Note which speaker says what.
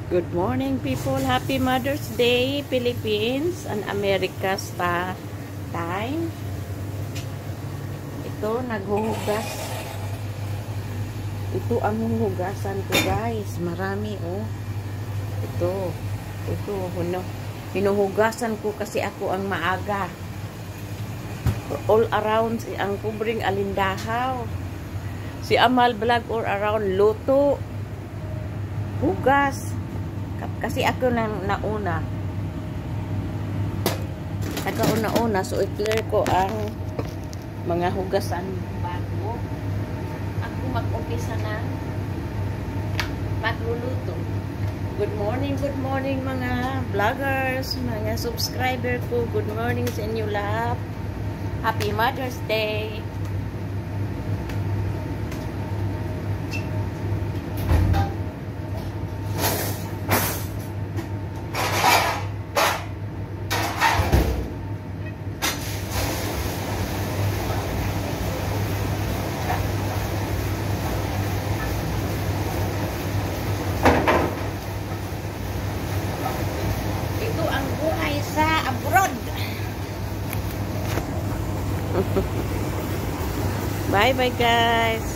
Speaker 1: Good morning, people. Happy Mother's Day, Philippines and America's time. Ito, naghuhugas. Ito ang huhugasan ko, guys. Marami, oh. Ito, hinuhugasan ko kasi ako ang maaga. All around, ang kubring alindahaw. Si Amal Vlog all around, luto. Hugas. Kasi ako nang nauna. Nagkauna-una. So, i-clear ko ang mga hugasan bago ako mag-umpisa na magluluto. Good morning mga vloggers, mga subscriber ko. Good morning sa inyo lahat. Happy Mother's Day. Sa abroad. Bye bye guys.